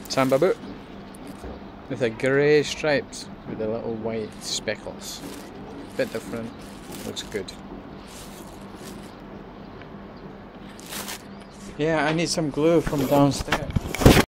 Samba boot with a grey stripes with the little white speckles. Bit different, looks good. Yeah, I need some glue from downstairs.